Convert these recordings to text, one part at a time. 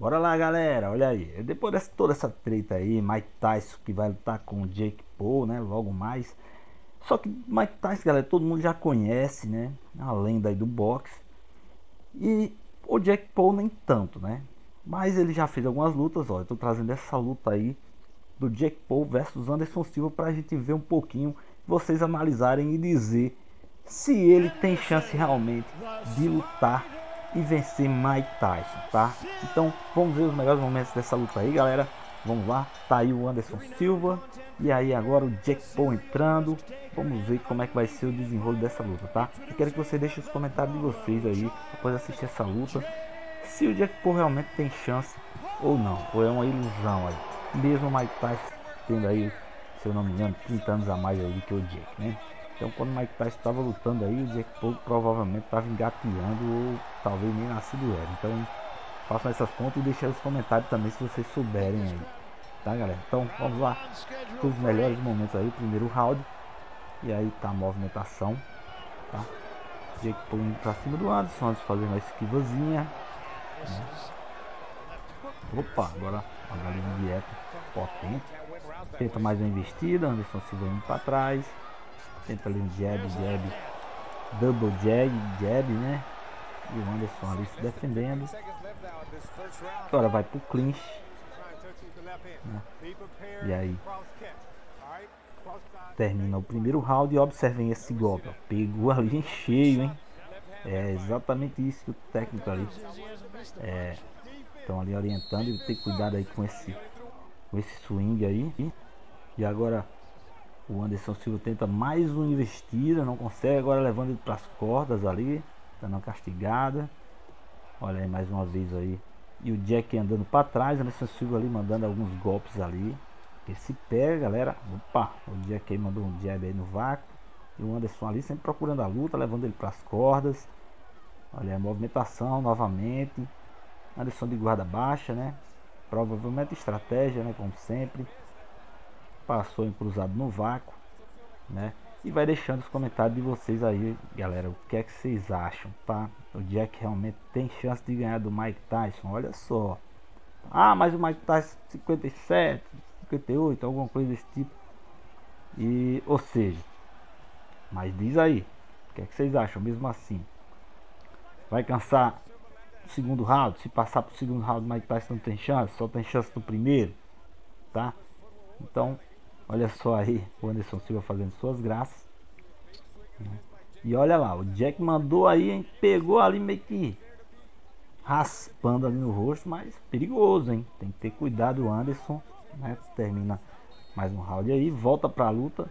Bora lá, galera, olha aí. Depois dessa, toda essa treta aí, Mike Tyson que vai lutar com o Jake Paul, né, logo mais. Só que Mike Tyson, galera, todo mundo já conhece, né, a lenda aí do boxe. E o Jake Paul nem tanto, né. Mas ele já fez algumas lutas, ó. Eu tô trazendo essa luta aí do Jake Paul versus Anderson Silva pra gente ver um pouquinho, vocês analisarem e dizer se ele tem chance realmente de lutar e vencer Mike Tyson, tá? Então vamos ver os melhores momentos dessa luta aí, galera. Vamos lá, tá aí o Anderson Silva e aí agora o Jake Paul entrando. Vamos ver como é que vai ser o desenrolo dessa luta, tá? Eu quero que você deixe os comentários de vocês aí após assistir essa luta, se o Jake Paul realmente tem chance ou não, ou é uma ilusão aí. Mesmo o Mike Tyson tendo aí, se eu não me engano, 30 anos a mais aí do que o Jake, né? Então quando o Mike Tyson estava lutando aí, o Jake Paul provavelmente estava engateando ou talvez nem nascido era. Então façam essas contas e deixem os comentários também se vocês souberem aí, tá, galera? Então vamos lá, os melhores momentos aí, primeiro round. E aí tá a movimentação, tá? Jake Paul indo pra cima do Anderson, Anderson fazendo uma esquivazinha, né? Opa, agora uma galinha dieta potente. Tenta mais uma investida, Anderson Silva indo pra trás. Tenta ali um jab, double jab, né? E o Anderson ali se defendendo. Agora vai pro clinch, né? E aí termina o primeiro round e observem esse golpe, ó. Pegou ali em cheio, hein? É exatamente isso que o técnico ali estão ali orientando, e ter cuidado aí com esse swing aí. E agora o Anderson Silva tenta mais uma investida, não consegue, agora levando ele para as cordas ali, dando uma castigada. Olha aí mais uma vez aí. E o Jack andando para trás, Anderson Silva ali mandando alguns golpes ali. Ele se pega, galera. Opa, o Jack aí mandou um jab aí no vácuo. E o Anderson ali sempre procurando a luta, levando ele para as cordas. Olha aí a movimentação novamente. Anderson de guarda baixa, né? Provavelmente estratégia, né? Como sempre. Passou em cruzado no vácuo, né? E vai deixando os comentários de vocês aí, galera. O que é que vocês acham, tá? O Jack realmente tem chance de ganhar do Mike Tyson? Olha só. Ah, mas o Mike Tyson 57, 58, alguma coisa desse tipo. E, ou seja, mas diz aí, o que é que vocês acham mesmo assim? Vai cansar o segundo round? Se passar pro segundo round, o Mike Tyson não tem chance, só tem chance no primeiro, tá? Então, olha só aí o Anderson Silva fazendo suas graças, né? E olha lá, o Jack mandou aí, hein? Pegou ali meio que raspando ali no rosto, mas perigoso, hein? Tem que ter cuidado o Anderson, né? Termina mais um round aí, volta pra luta.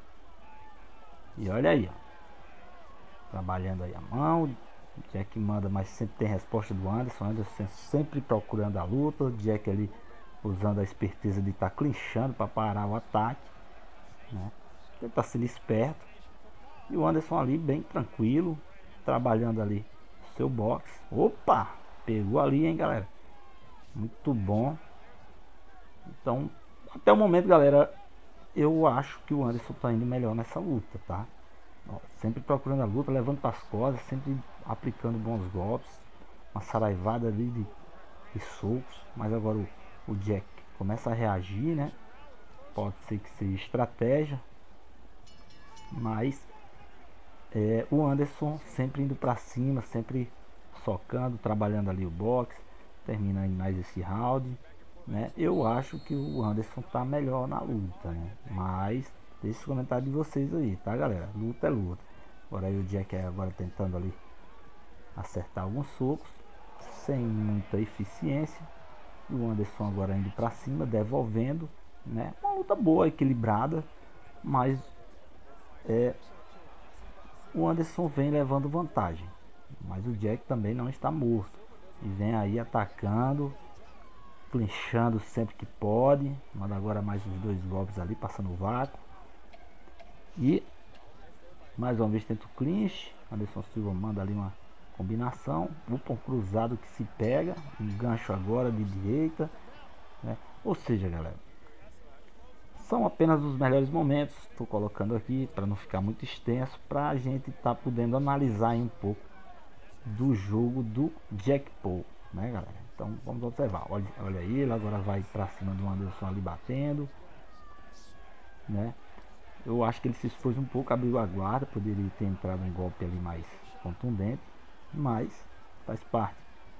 E olha aí, ó, trabalhando aí a mão. O Jack manda, mas sempre tem resposta do Anderson. Anderson sempre procurando a luta. O Jack ali usando a esperteza de estar clinchando para parar o ataque, né? Ele está sendo esperto. E o Anderson ali bem tranquilo, trabalhando ali seu boxe. Opa, pegou ali, hein, galera. Muito bom. Então, até o momento, galera, eu acho que o Anderson está indo melhor nessa luta, tá? Ó, sempre procurando a luta, levando para as costas, sempre aplicando bons golpes, uma saraivada ali de socos. Mas agora o Jack começa a reagir, né? Pode ser que seja estratégia, mas o Anderson sempre indo para cima, sempre socando, trabalhando ali o boxe, termina em mais esse round, né? Eu acho que o Anderson tá melhor na luta, né? Mas deixe os comentários de vocês aí, tá, galera? Luta é luta. Agora aí o Jack agora tentando ali acertar alguns socos, sem muita eficiência. E o Anderson agora indo para cima, devolvendo, né? Uma luta boa, equilibrada, mas o Anderson vem levando vantagem. Mas o Jack também não está morto. E vem aí atacando, clinchando sempre que pode. Manda agora mais uns dois golpes ali, passando o vácuo. E mais uma vez tenta o clinch. Anderson Silva manda ali uma combinação. Um cruzado que se pega. Um gancho agora de direita, né? Ou seja, galera, são apenas os melhores momentos. Estou colocando aqui para não ficar muito extenso, para a gente estar podendo analisar um pouco do jogo do Jake Paul, né, galera? Então Então vamos observar. Olha aí, ele agora vai pra cima do Anderson ali batendo, né? Eu acho que ele se expôs um pouco, abriu a guarda, poderia ter entrado um golpe ali mais contundente, mas faz parte.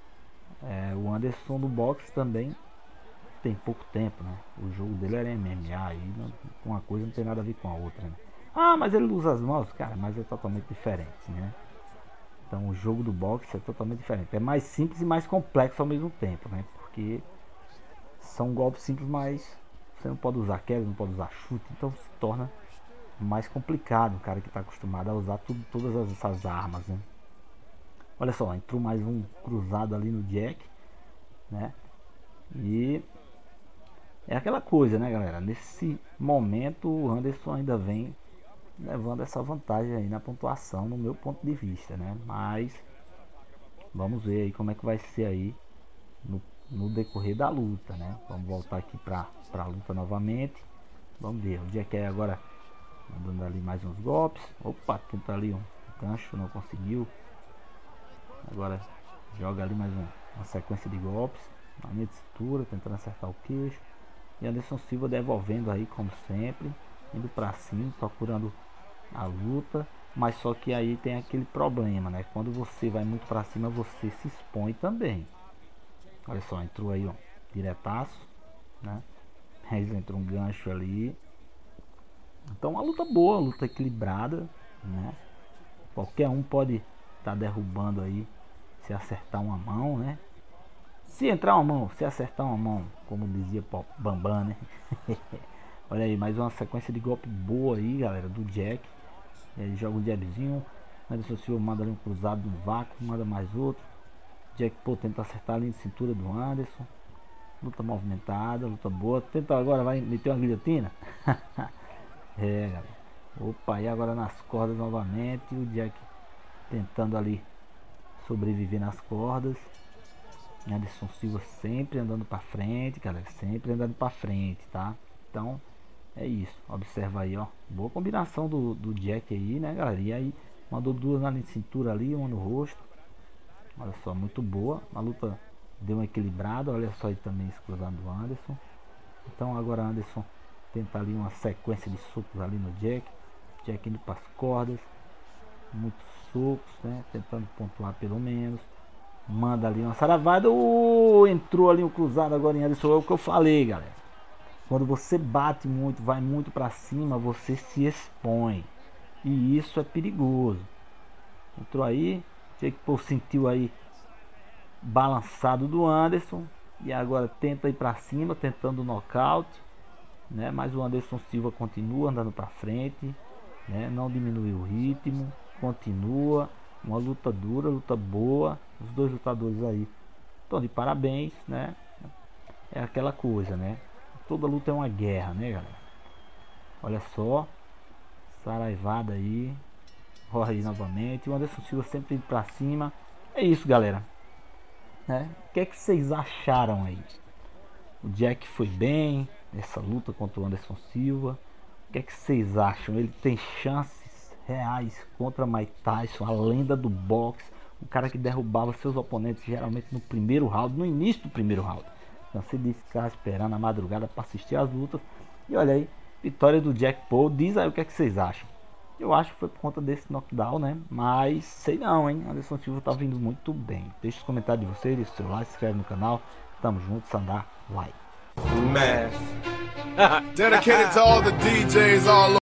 O Anderson do boxe também tem pouco tempo, né? O jogo dele era MMA, aí uma coisa não tem nada a ver com a outra, né? Ah, mas ele usa as mãos, cara, mas é totalmente diferente, né? Então o jogo do boxe é totalmente diferente. É mais simples e mais complexo ao mesmo tempo, né? Porque são golpes simples, mas você não pode usar queda, não pode usar chute, então se torna mais complicado o cara que está acostumado a usar todas essas armas, né? Olha só, entrou mais um cruzado ali no Jack, né? E é aquela coisa, né, galera? Nesse momento o Anderson ainda vem levando essa vantagem aí na pontuação, no meu ponto de vista, né? Mas vamos ver aí como é que vai ser aí no decorrer da luta, né? Vamos voltar aqui para a luta novamente. Vamos ver, o Jack agora dando ali mais uns golpes. Opa, tenta ali um gancho, não conseguiu. Agora joga ali mais uma sequência de golpes na linha de cintura, tentando acertar o queixo. E Anderson Silva devolvendo aí como sempre, indo para cima, procurando a luta. Mas só que aí tem aquele problema, né? Quando você vai muito para cima, você se expõe também. Olha só, entrou aí, ó, diretaço, né? Mas entrou um gancho ali. Então uma luta boa, uma luta equilibrada, né? Qualquer um pode estar derrubando aí, se acertar uma mão, né? Se entrar uma mão, se acertar uma mão, como dizia Bambam, né? Olha aí, mais uma sequência de golpe boa aí, galera, do Jack. Ele joga um jabzinho, Anderson Silva manda ali um cruzado no vácuo, manda mais outro. Jack, pô, tenta acertar a linha de cintura do Anderson. Luta movimentada, luta boa. Tenta agora, vai meter uma guilhotina. Galera. Opa, e agora nas cordas novamente. O Jack tentando ali sobreviver nas cordas. Anderson Silva sempre andando para frente, galera. Sempre andando para frente, tá? Então, é isso. Observa aí, ó. Boa combinação do Jack aí, né, galera? E aí, mandou duas na linha de cintura ali, uma no rosto. Olha só, muito boa. A luta deu uma equilibrada. Olha só aí também esse cruzado do Anderson. Então agora Anderson tenta ali uma sequência de socos ali no Jack. Jack indo para as cordas. Muitos socos, né? Tentando pontuar pelo menos. Manda ali uma saravada. Entrou ali um cruzado agora em Anderson. É o que eu falei, galera. Quando você bate muito, vai muito para cima, você se expõe. E isso é perigoso. Entrou aí. Jake Paul sentiu aí balançado do Anderson. E agora tenta ir para cima, tentando o nocaute, né? Mas o Anderson Silva continua andando para frente, né? Não diminui o ritmo, continua. Uma luta dura, luta boa. Os dois lutadores aí estão de parabéns, né? É aquela coisa, né? Toda luta é uma guerra, né, galera? Olha só, saraivada aí. Olha aí novamente. O Anderson Silva sempre indo pra cima. É isso, galera, né? O que é que vocês acharam aí? O Jack foi bem nessa luta contra o Anderson Silva. O que é que vocês acham? Ele tem chances reais contra Mike Tyson, a lenda do boxe, o cara que derrubava seus oponentes geralmente no primeiro round, no início do primeiro round. Cansei de ficar esperando a madrugada para assistir as lutas. E olha aí, vitória do Jack Paul. Diz aí o que é que vocês acham. Eu acho que foi por conta desse knockdown, né? Mas sei não, hein? Anderson Silva tá vindo muito bem. Deixe os comentários de vocês, deixe o seu like, se inscreve no canal. Tamo junto, Sandar, like. Dedicated to all the DJs all